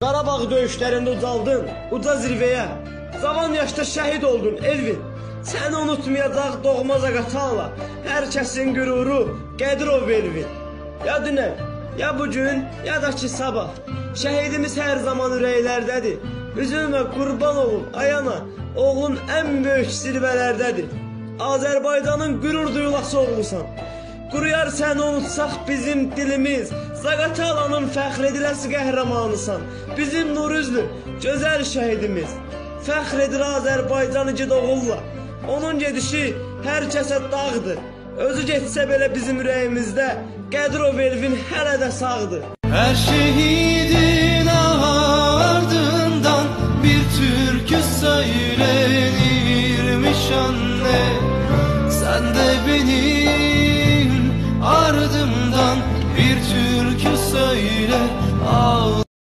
Qarabağ döyüşlərində ucaldın, uca zirvəyə. Cavan yaşda şəhid oldun Elvin. Səni unutmayacaq doğma Zaqatala. Hər kəsin qüruru Qədirov Elvin. Ya dünən, ya bugün, ya da ki sabah. Şəhidimiz hər zaman ürəklərdədir. Üzülmə qurban olum ayana, oğlun ən böyük zirvələrdədir. Azərbaycanın qürur duyulası oğlusan. Quruyar səni unutsaq bizim dilimiz. Zaqatalanın fəxr ediləsi qəhrəmanısan. Bizim nur üzlü, gözəl şəhidimiz. Fəxr edir Azərbaycan igid oğulla. Onun gedişi hər kəsə dağdır. Özü getsə belə bizim ürəyimizdə Qədirov Elvin hələ də sağdır. Hər şeyi